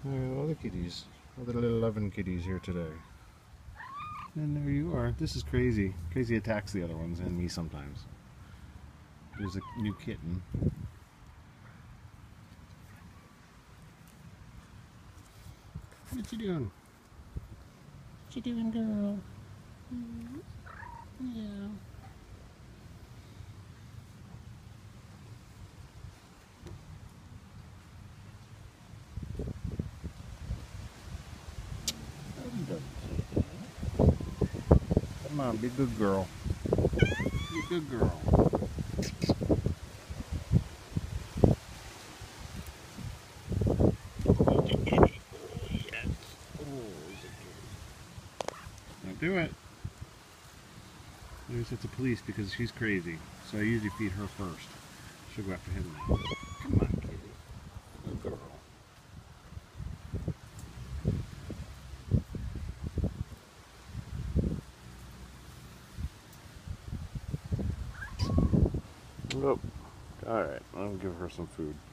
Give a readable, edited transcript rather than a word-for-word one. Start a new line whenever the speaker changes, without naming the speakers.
All the kitties. All the little loving kitties here today. And there you are. This is Crazy. Crazy attacks the other ones and me sometimes. There's a new kitten. What you doing? What you doing, girl? Yeah. Come on, be a good girl. Be a good girl. Don't do it. There's the police because she's crazy. So I usually feed her first. She'll go after him now. Come on, kitty. Good girl. Nope. Alright, I'll give her some food.